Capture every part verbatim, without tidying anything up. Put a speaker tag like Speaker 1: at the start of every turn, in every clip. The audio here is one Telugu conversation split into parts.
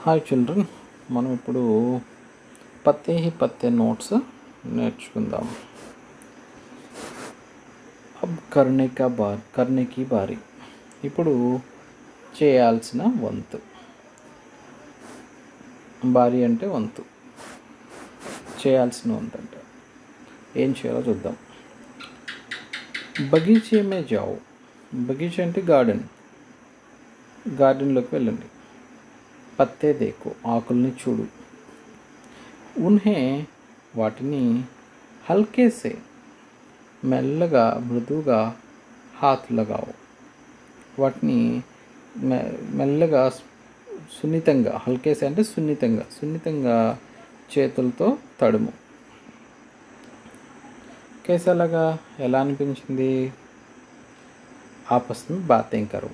Speaker 1: హాయ్ చిల్డ్రన్, మనం ఇప్పుడు పత్తే హీ పత్తే నోట్స్ నేర్చుకుందాం. అబ్ కర్నే కా బార్ కర్నే కీ బారి. ఇప్పుడు చేయాల్సిన వంతు. బారి అంటే వంతు, చేయాల్సిన వంతు అంటే ఏం చేయాలో చూద్దాం. బగీచే మే జాओ. బగీచే అంటే గార్డెన్. గార్డెన్లోకి వెళ్ళండి. పత్తే దేకో, ఆకుల్ని చూడు. ఉన్హే, వాటిని హల్కేసే, మెల్లగా మృదువుగా హాత్ లగాओ, వాటిని మె మెల్లగా సున్నితంగా, హల్కేసే అంటే సున్నితంగా సున్నితంగా చేతులతో తడుము. కేసలాగా ఎలా అనిపించింది? ఆపస్ మే బాతేం కరో,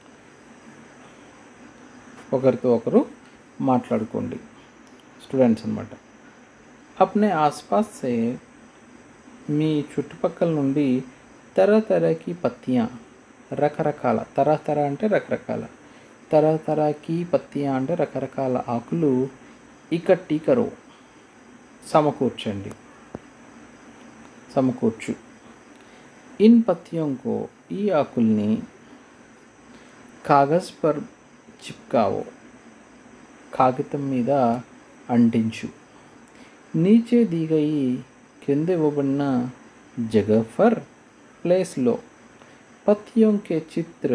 Speaker 1: ఒకరితో ఒకరు మాట్లాడుకోండి. స్టూడెంట్స్ అన్నమాట. అప్నే ఆస్పాస్ సే, మీ చుట్టుపక్కల నుండి తరహ తరహకి పత్తియా, రకరకాల, తరహ తరహ అంటే రకరకాల, తరహ తరహకి పత్తియా అంటే రకరకాల ఆకులు ఇకట్టి కరో, సమకూర్చండి, సమకూర్చు. ఇన్ పత్తియోంకో, ఈ ఆకుల్ని కాగజ్ పర్ చిప్కావో, కాగితం మీద అంటించు. నీచే दी गई, కింద ఇవ్వబడిన జగహ ఫర్, ప్లేస్లో, పత్తియోం కే చిత్ర,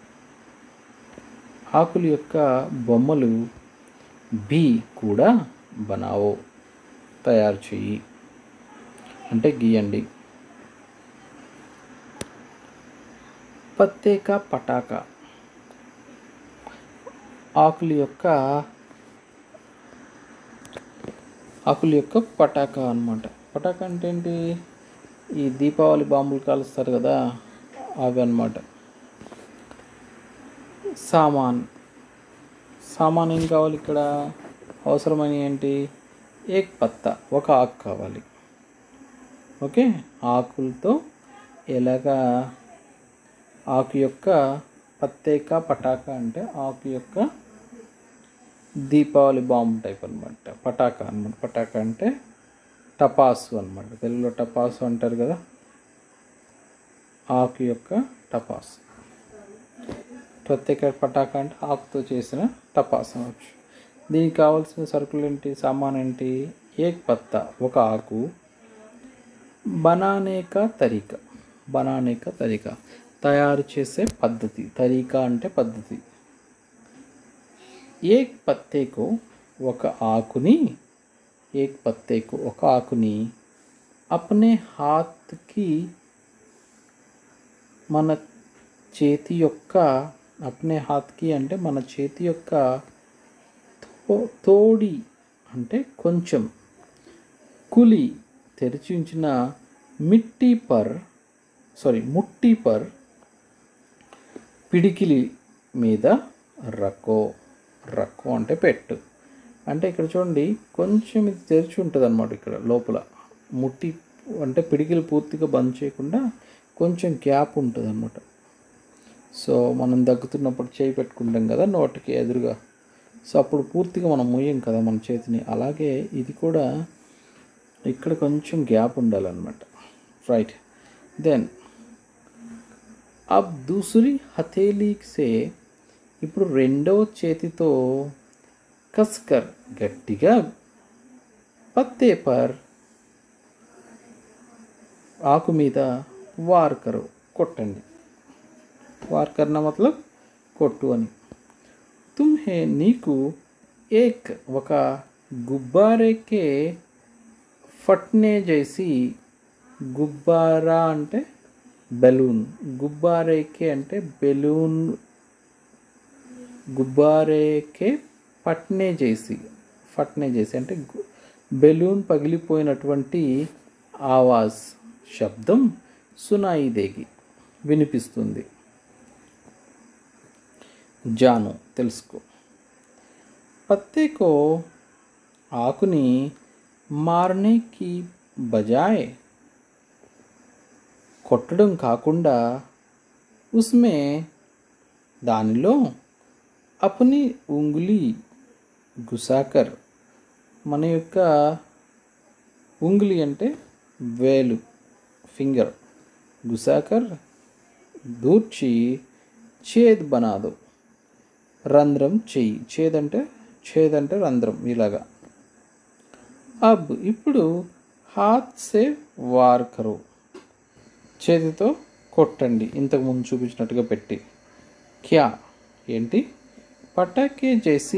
Speaker 1: ఆకుల యొక్క బొమ్మలు, భీ కూడా బనావో, తయారు చెయ్యి అంటే గీయండి. పత్తే కా పటాకా, ఆకుల యొక్క ఆకుల యొక్క పటాకా అన్నమాట. పటాకా అంటే ఏంటి? ఈ దీపావళి బాంబులు కాలుస్తారు కదా, అవి అన్నమాట. సామాన్, సామాన్ ఏం కావాలి ఇక్కడ? అవసరమైన ఏంటి? ఏక్ పత్తా, ఒక ఆకు కావాలి. ఓకే, ఆకులతో ఎలాగా ఆకు యొక్క పత్తేకా పటాకా అంటే ఆకు యొక్క దీపావళి బాంబు టైప్ అనమాట. పటాకా అనమాట. పటాకా అంటే టపాసు అనమాట. తెలుగులో టపాసు అంటారు కదా, ఆకు యొక్క టపాసు. ప్రత్యేక పటాకా అంటే ఆకుతో చేసిన టపాసు అనవచ్చు. దీనికి కావాల్సిన సరుకులు ఏంటి? సామాన్ ఏంటి? ఏక్ పత్తా, ఒక ఆకు. బనానే కా తరీకా, బనానే కా తరీకా, తయారు చేసే పద్ధతి. తరీకా అంటే పద్ధతి. ఏక్ పత్తేకో, ఒక ఆకుని, ఏక్ పత్తేకో, ఒక ఆకుని, అప్నే హాత్కి, మన చేతి యొక్క, అప్నే హాత్కి అంటే మన చేతి యొక్క, తో తోడి అంటే కొంచెం, కులి తెరిచి ఉంచిన, మిట్టి పర్ సారీ ముట్టి పర్, పిడికిలి మీద, రకో, రక్కో అంటే పెట్టు. అంటే ఇక్కడ చూడండి, కొంచెం ఇది తెరిచి ఉంటుంది అన్నమాట. ఇక్కడ లోపల ముట్టి అంటే పిడికిలు పూర్తిగా బంద్ చేయకుండా కొంచెం గ్యాప్ ఉంటుంది అన్నమాట. సో మనం దగ్గుతున్నప్పుడు చేయి పెట్టుకుంటాం కదా నోటికి ఎదురుగా, సో అప్పుడు పూర్తిగా మనం మూయం కదా మన చేతిని. అలాగే ఇది కూడా ఇక్కడ కొంచెం గ్యాప్ ఉండాలన్నమాట. రైట్. దెన్ అబ్ దూసరి హథేలీ సే, ఇప్పుడు రెండో చేతితో, కస్కర్ గట్టిగా, పత్తే పర్, ఆకు మీద, వార్ కరో, కొట్టండి. వార్ కర్నా మతలబ్ కొట్టు అని. తుమ్హే, నీకు, ఏక్ ఒక, గుబ్బారేకే ఫట్నే జైసి, గుబ్బారా అంటే బెలూన్, గుబ్బారేకే అంటే బెలూన్, గుబ్బారేకే పట్నే చేసి, ఫట్నే చేసి అంటే బెలూన్ పగిలిపోయినటువంటి ఆవాజ్, శబ్దం, సునాయి దేగి, వినిపిస్తుంది. జాను, తెలుసుకో. పత్తేకో, ఆకుని, మారనే కి బజాయ్, కొట్టడం కాకుండా, ఉస్మే, దానిలో, అప్ని ఉంగులి, గుసాకర్ మన యొక్క ఉంగులి అంటే వేలు ఫింగర్ గుసాకర్ దూర్చి ఛేద్ బనాదో రంధ్రం చెయ్యి ఛేద్ అంటే ఛేద్ అంటే రంధ్రం ఇలాగా అబ్ ఇప్పుడు హాత్ సే వార్ కరో చేతితో కొట్టండి ఇంతకు ముందు చూపించినట్టుగా పెట్టి క్యా ఏంటి పటాకే చేసి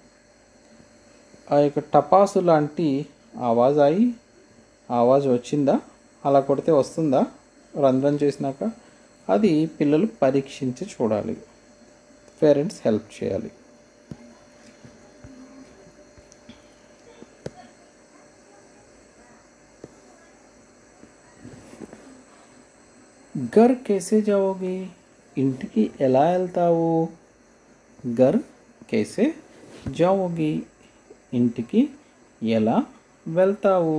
Speaker 1: ఆ యొక్క టపాసు లాంటి ఆవాజ్ అయి ఆవాజ్ వచ్చిందా అలా కొడితే వస్తుందా రంధ్రం చేసినాక అది పిల్లలు పరీక్షించి చూడాలి పేరెంట్స్ హెల్ప్ చేయాలి घर कैसे जाओगे ఇంటికి ఎలా వెళ్తావు घर कैसे जाओगे ఇంటికి ఎలా వెళ్తావు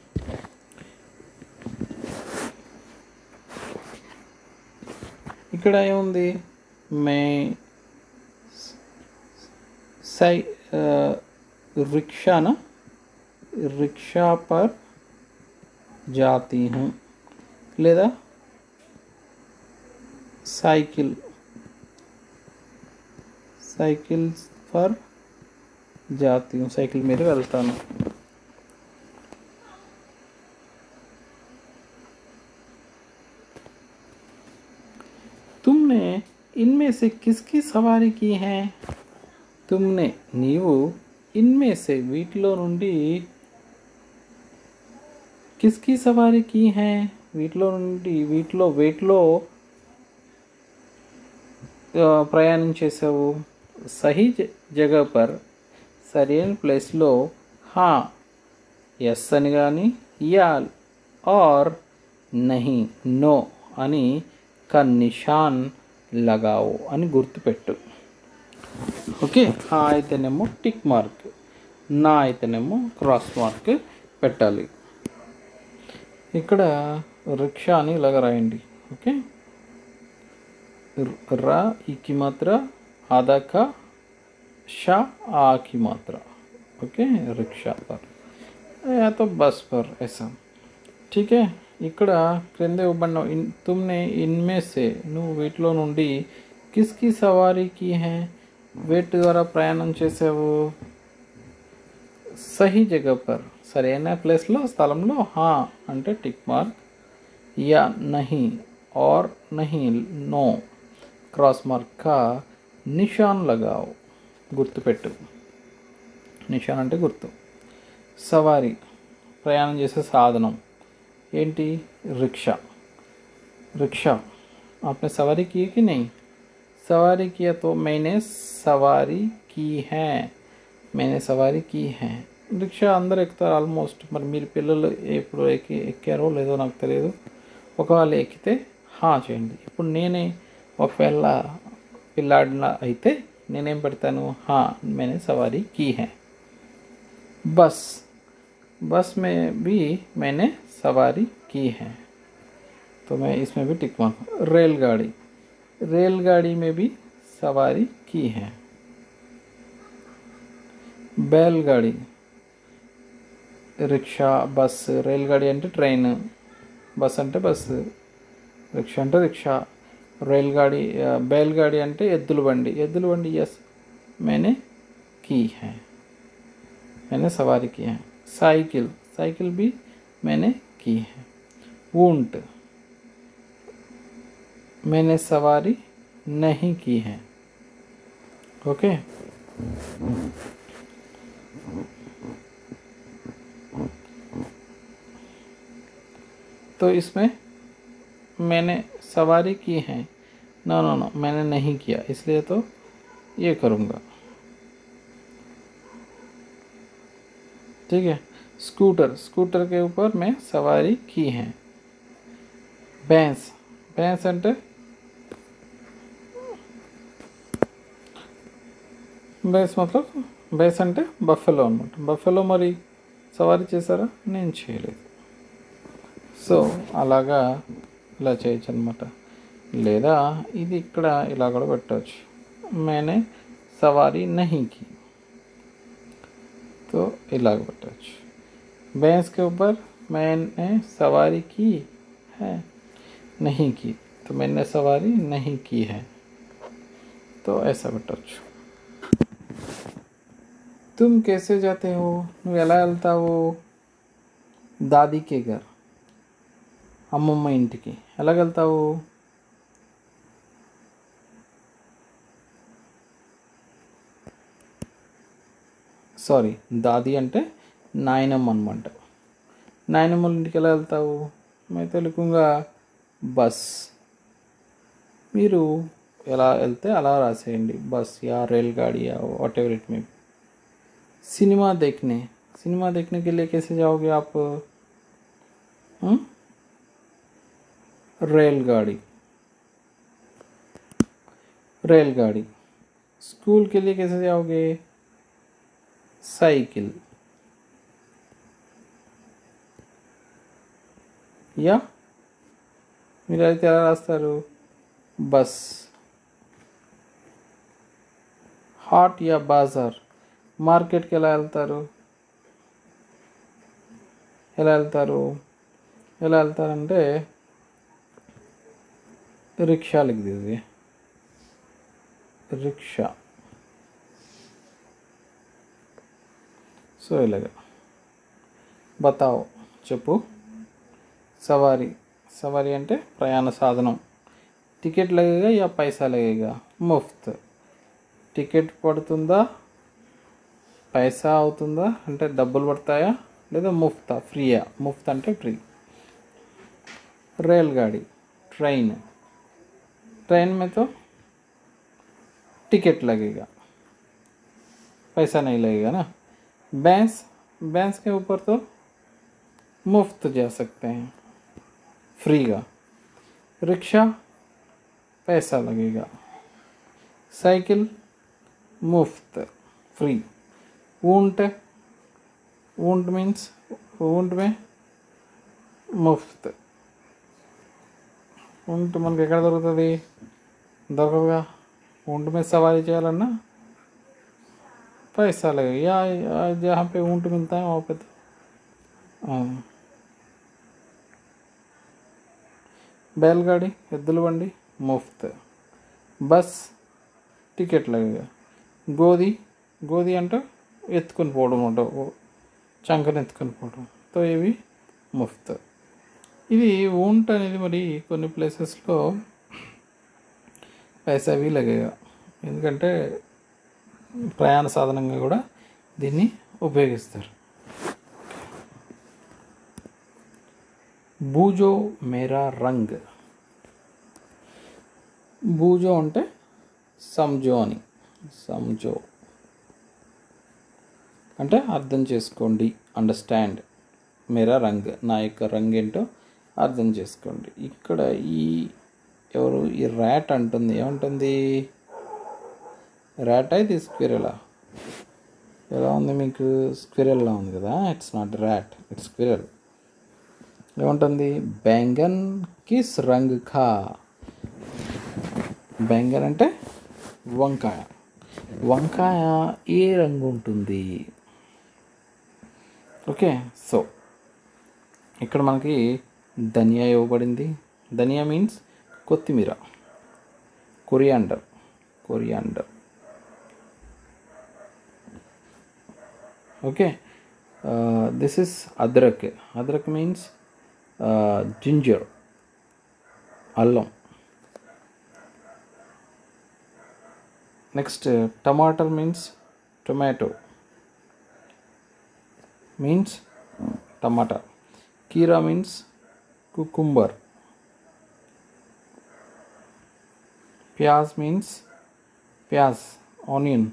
Speaker 1: ఇక్కడ ఏముంది మే సై रिक्शा ना रिक्शा पर जाती हूँ లేదా साइकिल साइकिल पर जाती हूँ साइकिल मेरे వెళ్తాను तुमने इनमें से किसकी सवारी की है तुमने నీవు इनमें से వీటిలో నుండి किसकी सवारी की है వీటిలో నుండి వీటిలో వేటిలో ప్రయాణం చేసావు సహీ జగహ పర్ సరైన ప్లేస్లో హా ఎస్ అని కానీ యా ఆర్ నహీ నో అని కా నిషాన్ లగావు అని గుర్తుపెట్టు ఓకే హా అయితేనేమో టిక్ మార్క్ నా అయితేనేమో క్రాస్ మార్క్ పెట్టాలి ఇక్కడ రిక్షా అని ఇలాగ రాయండి ఓకే रा ई की मात्रा आधा का शा आ की मात्रा ओके रिक्शा पर या तो बस पर ऐसा ठीक है ఇక్కడ క్రింద ఇవ్వబడిన तुमने इनमें से నువ్వు వీటిలో నుండి किसकी सवारी की है వేటి ద్వారా ప్రయాణం చేసావు సహీ జగహ పర్ సరైన ప్లేస్లో స్థలంలో హా అంటే టిక్ మార్క్ యా నహీ और नहीं नो క్రాస్ మార్క్ కా నిషాన్ లగావు గుర్తుపెట్టు నిషాన్ అంటే గుర్తు సవారీ ప్రయాణం చేసే సాధనం ఏంటి रिक्शा रिक्शा आपने सवारी की कि नहीं सवारी किया तो मैंने सवारी की है मैंने सवारी की है रिक्शा అందరూ ఎక్కుతారు ఆల్మోస్ట్ మరి మీరు పిల్లలు ఎప్పుడు ఎక్కి ఎక్కారో లేదో నాకు తెలియదు ఒకవేళ ఎక్కితే హా చేయండి ఇప్పుడు నేనే ఒకవేళ పిల్లాడిన అయితే నేనేం పెడతాను హా मैंने सवारी की है बस बस में भी मैंने सवारी की है तो मैं इसमें भी टिक मारूँ रेलगाड़ी रेलगाड़ी में भी सवारी की है बैलगाड़ी रिक्शा बस रेलगाड़ी అంటే ట్రైన్ బస్ అంటే బస్సు रिक्शा అంటే రిక్షా रेलगाड़ी बैलगाड़ी అంటే ఎద్దుల బండి ఎద్దుల బండి यस मैंने की है मैंने सवारी की है साइकिल साइकिल भी मैंने की है ऊंट मैंने सवारी नहीं की है ओके तो इसमें मैंने सवारी की है नो नो नो मैंने नहीं किया इसलिए तो ये करूँगा ठीक है स्कूटर स्कूटर के ऊपर मैं सवारी की है भैंस भैंस అంటే భైంస్ मतलब భైంస్ అంటే బఫెలో అన్నమాట బఫెలో మరి సవారీ చేశారా నేను చేయలేదు సో అలాగా ఇలా చేయొచ్చు అనమాట లేదా ఇది ఇక్కడ ఇలా కూడా పెట్టవచ్చు मैंने सवारी नहीं की तो इलाग बटच। भैंस के ऊपर मैंने सवारी की है, नहीं की, तो मैंने सवारी नहीं की है, तो ऐसा बटच। तुम कैसे जाते हो, నువ్వు ఎలా వెళ్తావు దాदी के घर, అమ్మమ్మ ఇంటికి ఎలా వెళ్తావు? సారీ, దాది అంటే నాయనమ్మ అనమాట. నాయనమ్మల ఇంటికి ఎలా వెళ్తావు? मैं तो लिखूँगा బస్. మీరు ఎలా వెళ్తే అలా రాసేయండి, బస్ या रेलगाड़ी या वॉट एवर इट में. सिनेमा देखने, सिनेमा देखने के लिए कैसे जाओगे आप? हम्म? रेलगाड़ी, रेलगाड़ी. स्कूल के लिए कैसे जाओगे? साइकिल. या మీరు అయితే ఎలా రాస్తారు? బస్. హాట్ యా బాజార్, మార్కెట్కి ఎలా వెళ్తారు? ఎలా వెళ్తారు ఎలా వెళ్తారంటే रिक्शा लिख दीजिए, रिक्शा. సో ఇలాగా బతాओ చెప్పు. సవారీ, సవారీ అంటే ప్రయాణ సాధనం. టికెట్ लगेगा या पैसा लगेगा? ముఫ్త్. టికెట్ పడుతుందా, పైసా అవుతుందా అంటే డబ్బులు పడతాయా, లేదా ముఫ్తా, ఫ్రీయా? ముఫ్త్ అంటే ఫ్రీ. रेलगाड़ी, ट्रेन. ट्रेन में तो टिकट लगेगा, पैसा नहीं लगेगा ना. भैंस, भैंस के ऊपर तो मुफ्त जा सकते हैं, फ्री का. रिक्शा पैसा लगेगा. साइकिल मुफ्त, फ्री. ऊंट, ऊंट मीन्स ऊंट में मुफ्त. ऊंट మనకి ఎక్కడ దొరుకుతుంది? దొరకదుగా. ऊंट में सवारी చేయాలన్నా पैसा लगेगा, या, या जहाँ पे ऊंट मिलता है वहाँ पे तो बैलगाड़ी, ఎద్దుల బండి मुफ्त. బస్ టికెట్ लगेगा. గోది, గోది అంటే ఎత్తుకొని పోవడం అంట, చంకని ఎత్తుకొని పోవడం, తో ఇవి ముఫ్త్. ఇది ऊंट అనేది మరి కొన్ని ప్లేసెస్లో पैसा भी लगेगा, ఎందుకంటే ప్రయాణ సాధనంగా కూడా దీన్ని ఉపయోగిస్తారు. బూజో మేరా రంగ్. బూజో అంటే సంజో అని, సంజో అంటే అర్థం చేసుకోండి, అండర్స్టాండ్. మేరా రంగ్, నా యొక్క రంగు ఏంటో అర్థం చేసుకోండి. ఇక్కడ ఈ ఎవరు ఈ ర్యాట్ అంటుంది, ఏమంటుంది? ర్యాట్ అయితే స్క్విరెలా? ఎలా ఉంది మీకు? స్క్విరెల్లా ఉంది కదా. It's not rat, it's squirrel. ఏమంటుంది? బెంగన్ కిస్ రంగ్ ఖా. బెంగన్ అంటే వంకాయ. వంకాయ ఏ రంగు ఉంటుంది? ఓకే, సో ఇక్కడ మనకి ధనియా ఇవ్వబడింది. ధనియా మీన్స్ కొత్తిమీర, coriander, coriander. Okay, this is అద్రక్. అద్రక్ మీన్స్ జింజర్, అల్లం. నెక్స్ట్ టమాటర్ మీన్స్ టొమాటో, మీన్స్ టమాటా. కీరా మీన్స్ కుకుంబర్. ప్యాజ్ మీన్స్ ప్యాజ్, ఆనియన్.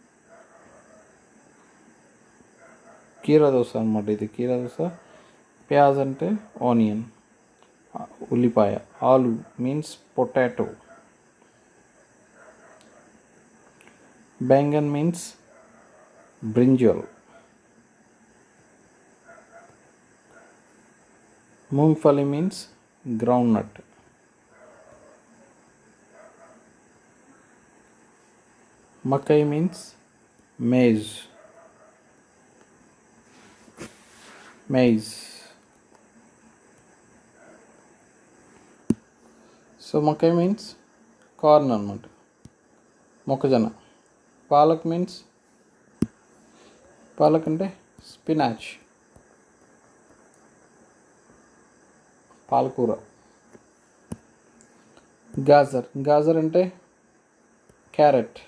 Speaker 1: కీరా దోశ అన్నమాట ఇది, కీరా దోశ. ప్యాజ్ అంటే ఆనియన్, ఉల్లిపాయ. ఆలు మీన్స్ పొటాటో. బెంగన్ మీన్స్ బ్రింజల్. मूंगफली मीन्स ग्राउंडनट. मकई मीन्स मेज. maize. సో మొక్కై మీన్స్ కార్న్ అనమాట, మొక్కజొన్న. పాలక్ మీన్స్, పాలక్ అంటే స్పినాచ్, పాలకూర. గాజర్, గాజర్ అంటే క్యారెట్,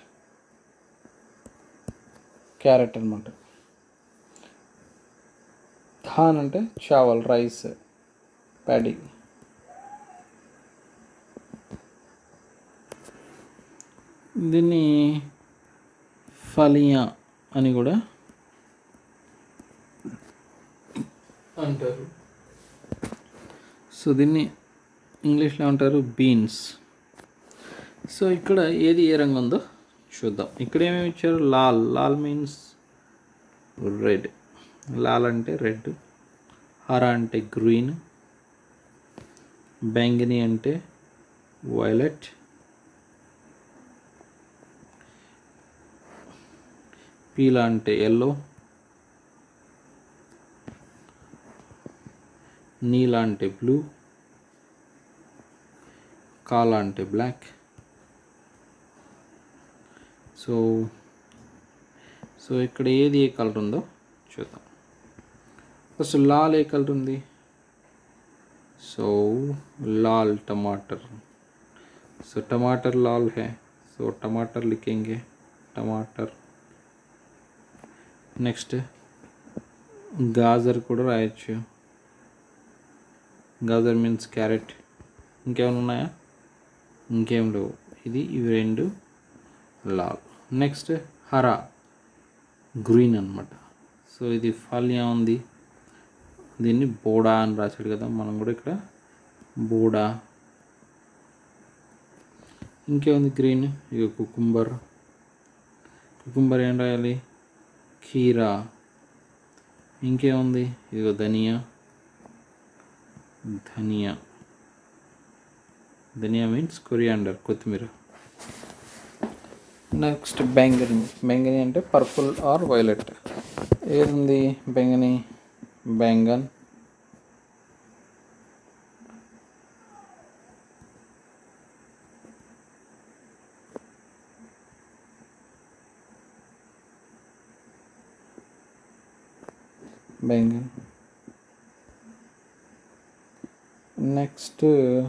Speaker 1: క్యారెట్ అనమాట. ధాన్ అంటే చావల్, రైస్, ప్యాడీ. దీన్ని ఫలియా అని కూడా అంటారు. సో దీన్ని ఇంగ్లీష్లో అంటారు బీన్స్. సో ఇక్కడ ఏది ఏ రంగు ఉందో చూద్దాం. ఇక్కడ ఏమేమి ఇచ్చారు? లాల్, లాల్ మీన్స్ రెడ్, లాల్ అంటే రెడ్. హరా అంటే గ్రీన్, బెంగనీ అంటే వైలెట్, పీలా అంటే ఎల్లో, నీలా అంటే బ్లూ, కాలా అంటే బ్లాక్. సో సో ఇక్కడ ఏది ఏ కలర్ ఉందో చూద్దాం. ఫస్ట్ లాల్ ఏ కలర్ ఉంది? సో लाल टमाटर, सो टमाटर लाल है, सो टमाटर लिखेंगे टमाटर. नेक्स्ट गाजर కూడా రాయొచ్చు, గాజర్ మీన్స్ క్యారెట్. ఇంకేమైనా ఉన్నాయా? ఇంకేం లేవు. ఇది ఇవి రెండు లాల్. నెక్స్ట్ హరా గ్రీన్ అన్నమాట. సో ఇది ఫలియా ఉంది, దీన్ని బోడా అని రాశాడు కదా, మనం కూడా ఇక్కడ బోడా. ఇంకేముంది గ్రీన్? ఇక కుకుంబర్, కుకుంబర్ ఏం రాయాలి? ఖీరా. ఇంకేముంది? ఇదిగో ధనియా, ధనియా, ధనియా మీన్స్ కొరియాండర్, కొత్తిమీర. నెక్స్ట్ బెంగని, బెంగని అంటే పర్పుల్ ఆర్ వైలెట్. ఏది బెంగని? బెంగన్. బెంగన్. నెక్స్ట్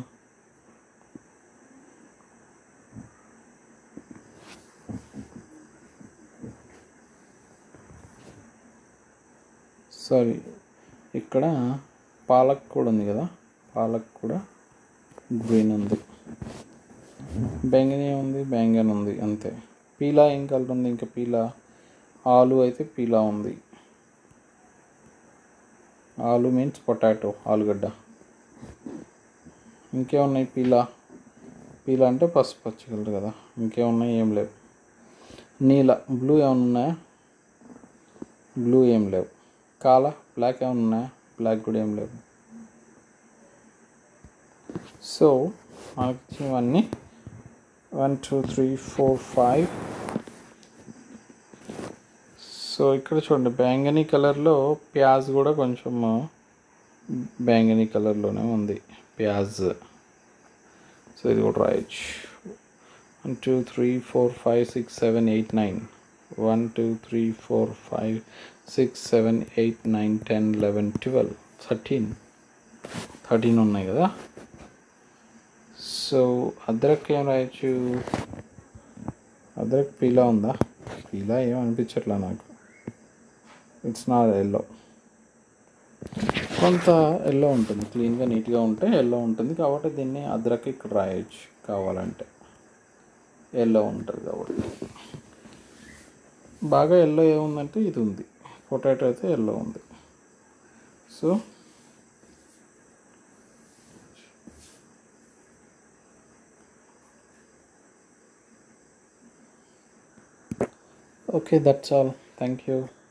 Speaker 1: సారీ ఇక్కడ పాలక్ కూడా ఉంది కదా, పాలక్ కూడా గ్రీన్ ఉంది. బెంగని ఉంది, బెంగన్ ఉంది, అంతే. పీలా ఏం కలర్ ఉంది? ఇంకా పీలా. ఆలు అయితే పీలా ఉంది. ఆలు మీన్స్ పొటాటో, ఆలుగడ్డ. ఇంకేమున్నాయి? పీలా, పీలా అంటే పసుపు పచ్చి కలర్ కదా. ఇంకేమున్నాయి? ఏం లేవు. నీల, బ్లూ ఏమైనా ఉన్నాయా? బ్లూ ఏం లేవు. కాలా, బ్లాక్ ఏమైనా ఉన్నాయా? బ్లాక్ కూడా ఏం లేవు. సో మనకి ఇచ్చినవన్నీ one two three four five. So ఇక్కడ చూడండి, బెంగనీ కలర్లో ప్యాజ్ కూడా కొంచెం బెంగనీ కలర్లోనే ఉంది, ప్యాజ్. సో ఇది కూడా రాయొచ్చు. One two three four five six seven eight nine, one two three four five six seven eight nine ten eleven twelve thirteen, thirteen ఉన్నాయి కదా. సో అద్రక్ ఏం రాయొచ్చు? అద్రక్ పీలా ఉందా? పీలా ఏం అనిపించట్లా నాకు. It's not yellow. కొంత ఎల్లో ఉంటుంది, క్లీన్గా నీట్గా ఉంటే ఎల్లో ఉంటుంది కాబట్టి దీన్ని అద్రక్ ఇక్కడ రాయొచ్చు కావాలంటే, ఎల్లో ఉంటుంది కాబట్టి. బాగా ఎల్లో ఏముందంటే ఇది ఉంది, పొటాటో అయితే ఎల్లో ఉంది. So okay, that's all. Thank you.